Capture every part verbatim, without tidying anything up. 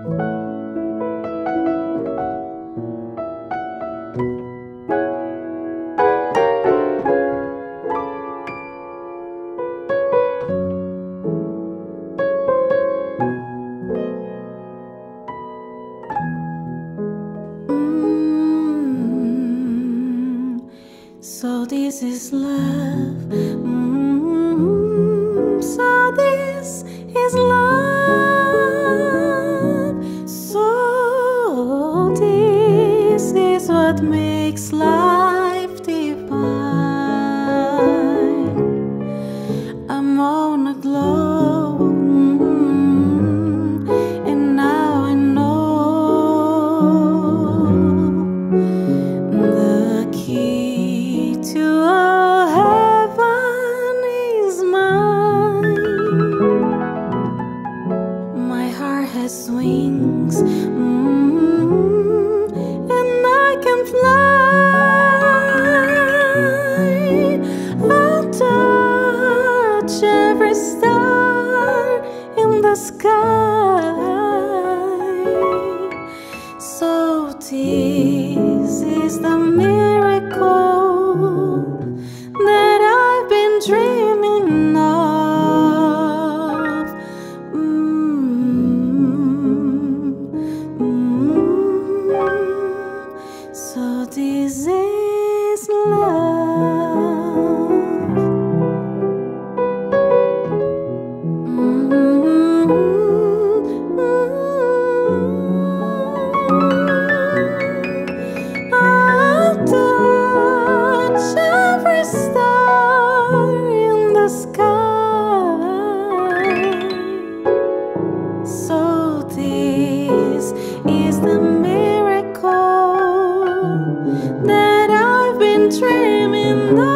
So this is love. Mm-hmm. So this is love. So this is what makes life divine. I'm on a glow. Mm-hmm. And now I know the key to all heaven is mine. My heart has wings, mm, and I can fly. I'll touch every star in the sky. So this is the miracle that I've been dreaming of. Mm, mm. So this is love. Mm, I'll touch every star in the sky. So this is the miracle that I've been dreaming of.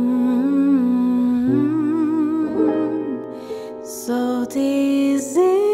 Mm, mm. So this is